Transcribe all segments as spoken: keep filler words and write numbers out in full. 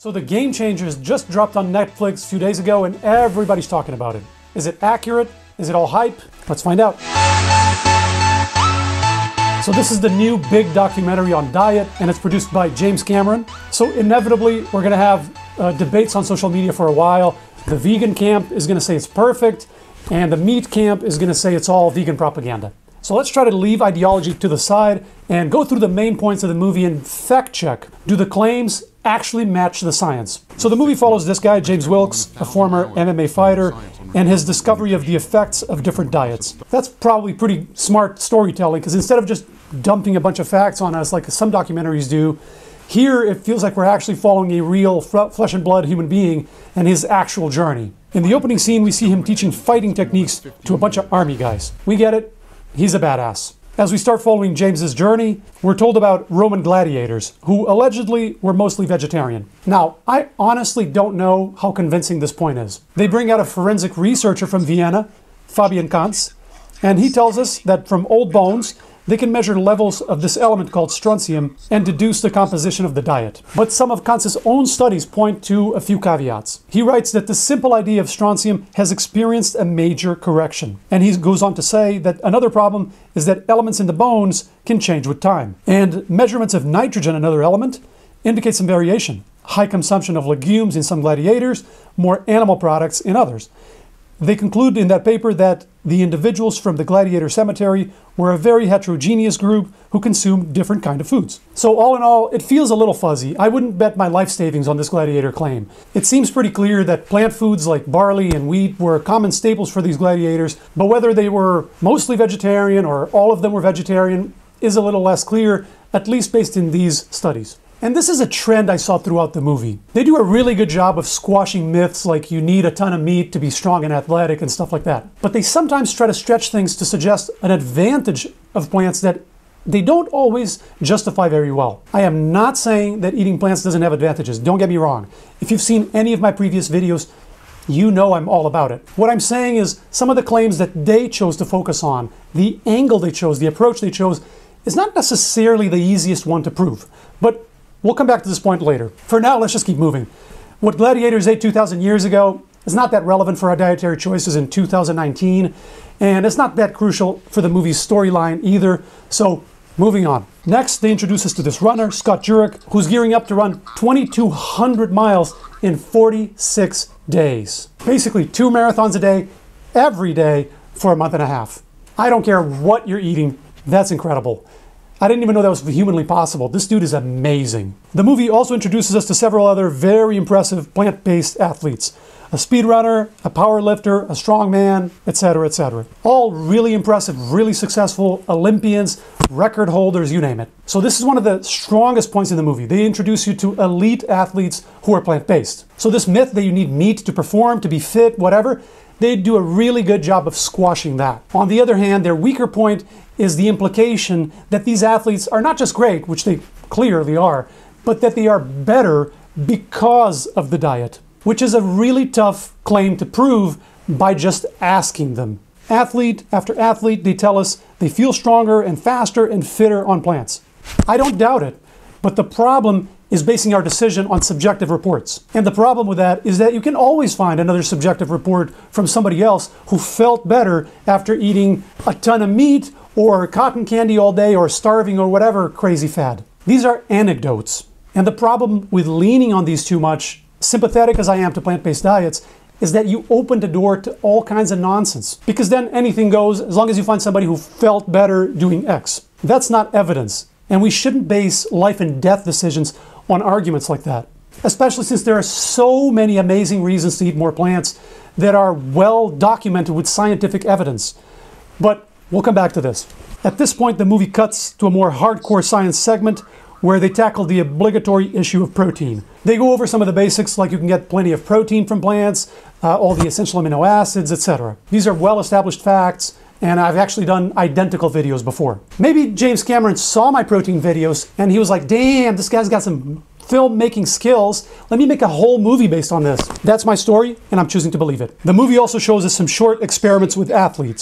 So The Game Changers just dropped on Netflix a few days ago and everybody's talking about it. Is it accurate? Is it all hype? Let's find out. So this is the new big documentary on diet and it's produced by James Cameron. So inevitably we're gonna have uh, debates on social media for a while. The vegan camp is gonna say it's perfect and the meat camp is gonna say it's all vegan propaganda. So let's try to leave ideology to the side and go through the main points of the movie and fact check. Do the claims actually match the science? So the movie follows this guy, James Wilkes, a former M M A fighter, and his discovery of the effects of different diets. That's probably pretty smart storytelling because instead of just dumping a bunch of facts on us like some documentaries do, here it feels like we're actually following a real flesh and blood human being and his actual journey. In the opening scene, we see him teaching fighting techniques to a bunch of army guys. We get it. He's a badass. As we start following James's journey, we're told about Roman gladiators, who allegedly were mostly vegetarian. Now, I honestly don't know how convincing this point is. They bring out a forensic researcher from Vienna, Fabian Kantz, and he tells us that from old bones, they can measure levels of this element called strontium and deduce the composition of the diet. But some of Kantz's own studies point to a few caveats. He writes that the simple idea of strontium has experienced a major correction. And he goes on to say that another problem is that elements in the bones can change with time. And measurements of nitrogen, another element, indicate some variation. High consumption of legumes in some gladiators, more animal products in others. They conclude in that paper that the individuals from the gladiator cemetery were a very heterogeneous group who consumed different kind of foods. So all in all, it feels a little fuzzy. I wouldn't bet my life savings on this gladiator claim. It seems pretty clear that plant foods like barley and wheat were common staples for these gladiators, but whether they were mostly vegetarian or all of them were vegetarian is a little less clear, at least based in these studies. And this is a trend I saw throughout the movie. They do a really good job of squashing myths like you need a ton of meat to be strong and athletic and stuff like that. But they sometimes try to stretch things to suggest an advantage of plants that they don't always justify very well. I am not saying that eating plants doesn't have advantages. Don't get me wrong. If you've seen any of my previous videos, you know I'm all about it. What I'm saying is some of the claims that they chose to focus on, the angle they chose, the approach they chose, is not necessarily the easiest one to prove. But we'll come back to this point later. For now, let's just keep moving. What gladiators ate two thousand years ago is not that relevant for our dietary choices in two thousand nineteen, and it's not that crucial for the movie's storyline either, so moving on. Next, they introduce us to this runner, Scott Jurek, who's gearing up to run twenty-two hundred miles in forty-six days. Basically, two marathons a day, every day, for a month and a half. I don't care what you're eating, that's incredible. I didn't even know that was humanly possible. This dude is amazing. The movie also introduces us to several other very impressive plant-based athletes. A speedrunner, a powerlifter, a strongman, et cetera, et cetera. All really impressive, really successful Olympians, record holders, you name it. So this is one of the strongest points in the movie. They introduce you to elite athletes who are plant-based. So this myth that you need meat to perform, to be fit, whatever, they do a really good job of squashing that. On the other hand, their weaker point is the implication that these athletes are not just great, which they clearly are, but that they are better because of the diet, which is a really tough claim to prove by just asking them. Athlete after athlete, they tell us they feel stronger and faster and fitter on plants. I don't doubt it, but the problem is basing our decision on subjective reports. And the problem with that is that you can always find another subjective report from somebody else who felt better after eating a ton of meat or cotton candy all day or starving or whatever crazy fad. These are anecdotes. And the problem with leaning on these too much, sympathetic as I am to plant-based diets, is that you open the door to all kinds of nonsense. Because then anything goes as long as you find somebody who felt better doing X. That's not evidence. And we shouldn't base life and death decisions on arguments like that. Especially since there are so many amazing reasons to eat more plants that are well documented with scientific evidence. But we'll come back to this. At this point, the movie cuts to a more hardcore science segment where they tackle the obligatory issue of protein. They go over some of the basics, like you can get plenty of protein from plants, uh, all the essential amino acids, et cetera. These are well-established facts, and I've actually done identical videos before. Maybe James Cameron saw my protein videos and he was like, damn, this guy's got some filmmaking skills. Let me make a whole movie based on this. That's my story, and I'm choosing to believe it. The movie also shows us some short experiments with athletes.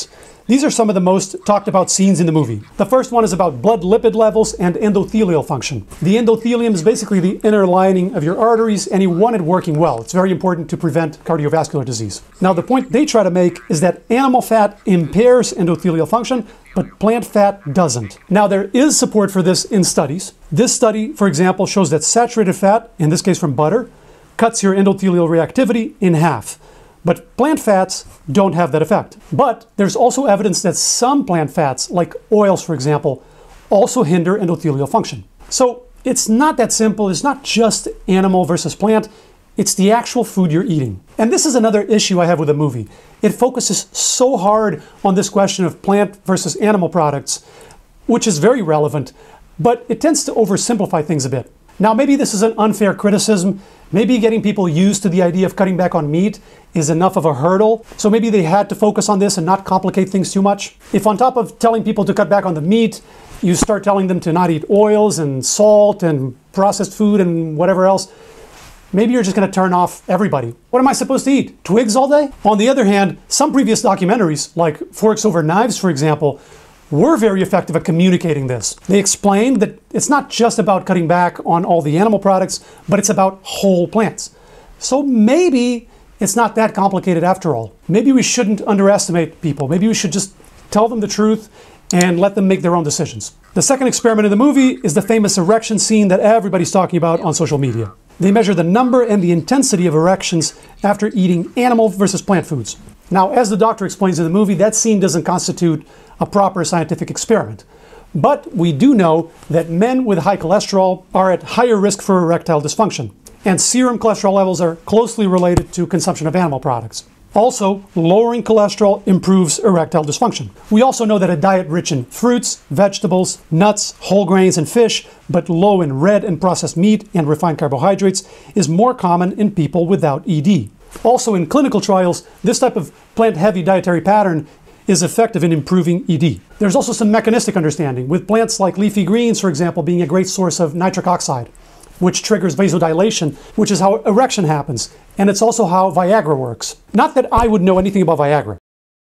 These are some of the most talked about scenes in the movie. The first one is about blood lipid levels and endothelial function. The endothelium is basically the inner lining of your arteries, and you want it working well. It's very important to prevent cardiovascular disease. Now, the point they try to make is that animal fat impairs endothelial function, but plant fat doesn't. Now, there is support for this in studies. This study, for example, shows that saturated fat, in this case from butter, cuts your endothelial reactivity in half. But plant fats don't have that effect. But there's also evidence that some plant fats, like oils for example, also hinder endothelial function. So it's not that simple. It's not just animal versus plant. It's the actual food you're eating. And this is another issue I have with the movie. It focuses so hard on this question of plant versus animal products, which is very relevant, but it tends to oversimplify things a bit. Now, maybe this is an unfair criticism. Maybe getting people used to the idea of cutting back on meat is enough of a hurdle. So maybe they had to focus on this and not complicate things too much. If on top of telling people to cut back on the meat, you start telling them to not eat oils and salt and processed food and whatever else, maybe you're just going to turn off everybody. What am I supposed to eat? Twigs all day? On the other hand, some previous documentaries, like Forks Over Knives, for example, were very effective at communicating this. They explained that it's not just about cutting back on all the animal products, but it's about whole plants. So maybe it's not that complicated after all. Maybe we shouldn't underestimate people. Maybe we should just tell them the truth and let them make their own decisions. The second experiment in the movie is the famous erection scene that everybody's talking about on social media. They measure the number and the intensity of erections after eating animal versus plant foods. Now, as the doctor explains in the movie, that scene doesn't constitute a proper scientific experiment. But we do know that men with high cholesterol are at higher risk for erectile dysfunction, and serum cholesterol levels are closely related to consumption of animal products. Also, lowering cholesterol improves erectile dysfunction. We also know that a diet rich in fruits, vegetables, nuts, whole grains, and fish, but low in red and processed meat and refined carbohydrates, is more common in people without E D. Also, in clinical trials, this type of plant-heavy dietary pattern is effective in improving E D. There's also some mechanistic understanding, with plants like leafy greens, for example, being a great source of nitric oxide, which triggers vasodilation, which is how erection happens, and it's also how Viagra works. Not that I would know anything about Viagra.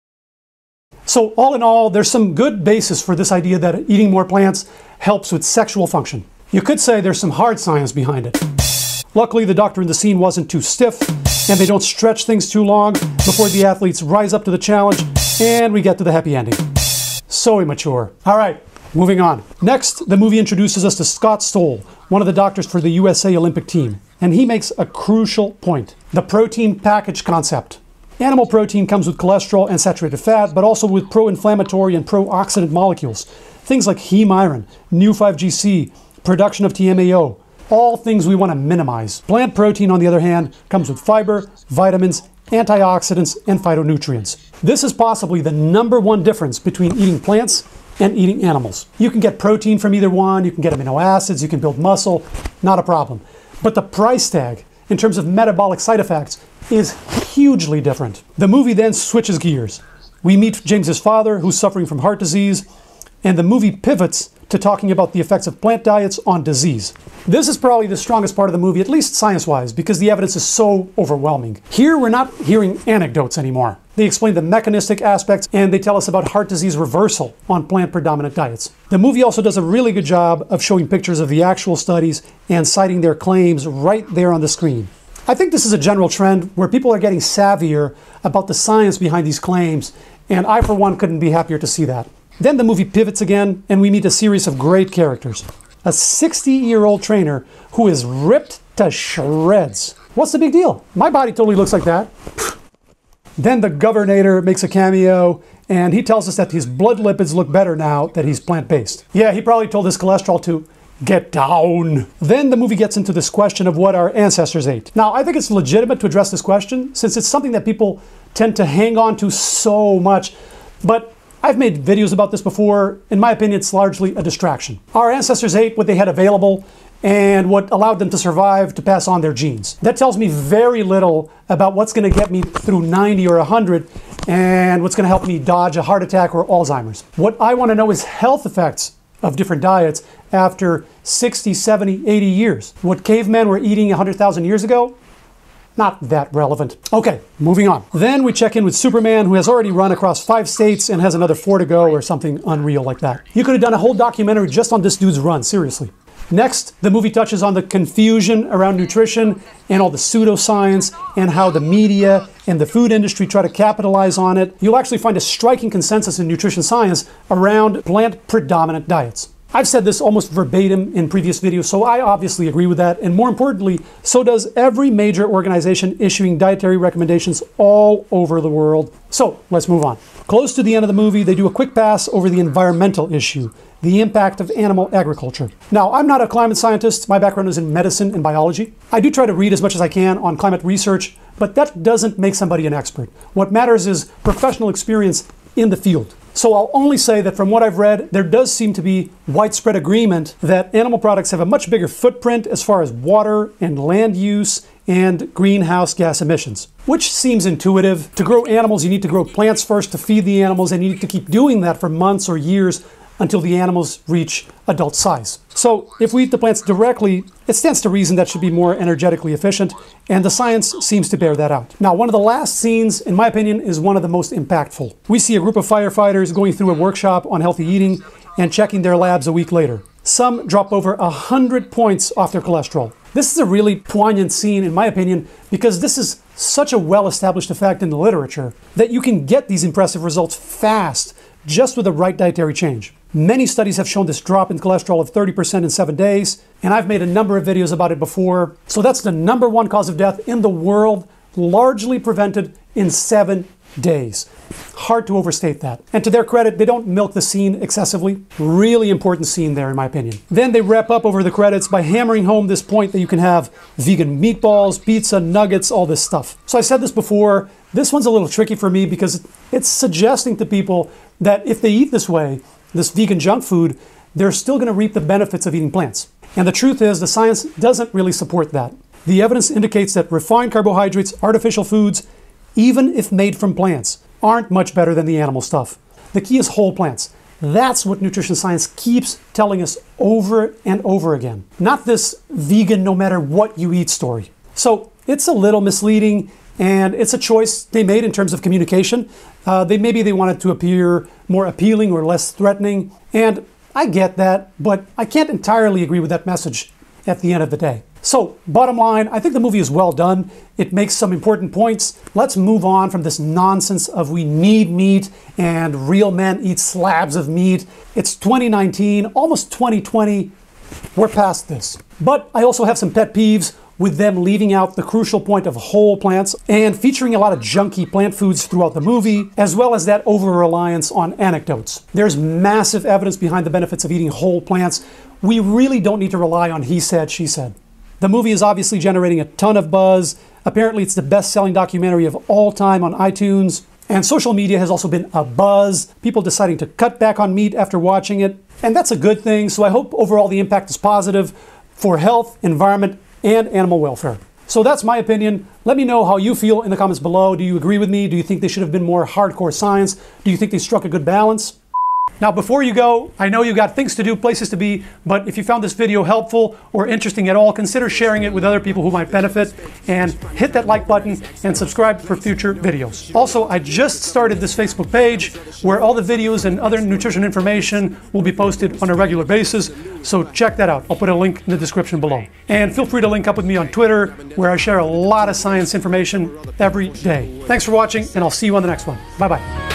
So all in all, there's some good basis for this idea that eating more plants helps with sexual function. You could say there's some hard science behind it. Luckily, the doctor in the scene wasn't too stiff, and they don't stretch things too long before the athletes rise up to the challenge, and we get to the happy ending. So immature. All right, moving on. Next, the movie introduces us to Scott Stoll, one of the doctors for the U S A Olympic team, and he makes a crucial point: the protein package concept. Animal protein comes with cholesterol and saturated fat, but also with pro-inflammatory and pro-oxidant molecules. Things like heme iron, nu five G C, production of T M A O, all things we want to minimize. Plant protein, on the other hand, comes with fiber, vitamins, antioxidants, and phytonutrients. This is possibly the number one difference between eating plants and eating animals. You can get protein from either one, you can get amino acids, you can build muscle, not a problem. But the price tag, in terms of metabolic side effects, is hugely different. The movie then switches gears. We meet James's father, who's suffering from heart disease, and the movie pivots to talking about the effects of plant diets on disease. This is probably the strongest part of the movie, at least science-wise, because the evidence is so overwhelming. Here, we're not hearing anecdotes anymore. They explain the mechanistic aspects, and they tell us about heart disease reversal on plant-predominant diets. The movie also does a really good job of showing pictures of the actual studies and citing their claims right there on the screen. I think this is a general trend where people are getting savvier about the science behind these claims, and I, for one, couldn't be happier to see that. Then the movie pivots again, and we meet a series of great characters. A sixty-year-old trainer who is ripped to shreds. What's the big deal? My body totally looks like that. Then the Governor makes a cameo, and he tells us that his blood lipids look better now that he's plant-based. Yeah, he probably told his cholesterol to get down. Then the movie gets into this question of what our ancestors ate. Now, I think it's legitimate to address this question, since it's something that people tend to hang on to so much, but I've made videos about this before. In my opinion, it's largely a distraction. Our ancestors ate what they had available and what allowed them to survive to pass on their genes. That tells me very little about what's going to get me through ninety or one hundred and what's going to help me dodge a heart attack or Alzheimer's. What I want to know is health effects of different diets after sixty, seventy, eighty years. What cavemen were eating one hundred thousand years ago, not that relevant. Okay, moving on. Then we check in with Superman, who has already run across five states and has another four to go or something unreal like that. You could have done a whole documentary just on this dude's run, seriously. Next, the movie touches on the confusion around nutrition and all the pseudoscience and how the media and the food industry try to capitalize on it. You'll actually find a striking consensus in nutrition science around plant-predominant diets. I've said this almost verbatim in previous videos, so I obviously agree with that. And more importantly, so does every major organization issuing dietary recommendations all over the world. So let's move on. Close to the end of the movie, they do a quick pass over the environmental issue, the impact of animal agriculture. Now, I'm not a climate scientist. My background is in medicine and biology. I do try to read as much as I can on climate research, but that doesn't make somebody an expert. What matters is professional experience in the field. So I'll only say that from what I've read, there does seem to be widespread agreement that animal products have a much bigger footprint as far as water and land use and greenhouse gas emissions, which seems intuitive. To grow animals, you need to grow plants first to feed the animals, and you need to keep doing that for months or years until the animals reach adult size. So if we eat the plants directly, it stands to reason that should be more energetically efficient, and the science seems to bear that out. Now, one of the last scenes, in my opinion, is one of the most impactful. We see a group of firefighters going through a workshop on healthy eating and checking their labs a week later. Some drop over one hundred points off their cholesterol. This is a really poignant scene, in my opinion, because this is such a well-established effect in the literature that you can get these impressive results fast just with the right dietary change. Many studies have shown this drop in cholesterol of thirty percent in seven days, and I've made a number of videos about it before. So that's the number one cause of death in the world, largely prevented in seven days. Hard to overstate that. And to their credit, they don't milk the scene excessively. Really important scene there, in my opinion. Then they wrap up over the credits by hammering home this point that you can have vegan meatballs, pizza, nuggets, all this stuff. So I said this before, this one's a little tricky for me because it's suggesting to people that if they eat this way, this vegan junk food, they're still going to reap the benefits of eating plants. And the truth is, the science doesn't really support that. The evidence indicates that refined carbohydrates, artificial foods, even if made from plants, aren't much better than the animal stuff. The key is whole plants. That's what nutrition science keeps telling us over and over again. Not this vegan no matter what you eat story. So it's a little misleading, and it's a choice they made in terms of communication. Uh, they maybe they wanted to appear more appealing or less threatening, and I get that, but I can't entirely agree with that message at the end of the day. So, bottom line, I think the movie is well done. It makes some important points. Let's move on from this nonsense of we need meat and real men eat slabs of meat. It's twenty nineteen, almost twenty twenty. We're past this. But I also have some pet peeves with them leaving out the crucial point of whole plants and featuring a lot of junky plant foods throughout the movie, as well as that over-reliance on anecdotes. There's massive evidence behind the benefits of eating whole plants. We really don't need to rely on he said, she said. The movie is obviously generating a ton of buzz. Apparently it's the best-selling documentary of all time on iTunes. And social media has also been a buzz, people deciding to cut back on meat after watching it. And that's a good thing, so I hope overall the impact is positive for health, environment, and animal welfare. So that's my opinion. Let me know how you feel in the comments below. Do you agree with me? Do you think they should have been more hardcore science? Do you think they struck a good balance? Now, before you go, I know you got things to do, places to be, but if you found this video helpful or interesting at all, consider sharing it with other people who might benefit, and hit that like button and subscribe for future videos. Also, I just started this Facebook page where all the videos and other nutrition information will be posted on a regular basis, so check that out. I'll put a link in the description below. And feel free to link up with me on Twitter, where I share a lot of science information every day. Thanks for watching, and I'll see you on the next one. Bye-bye.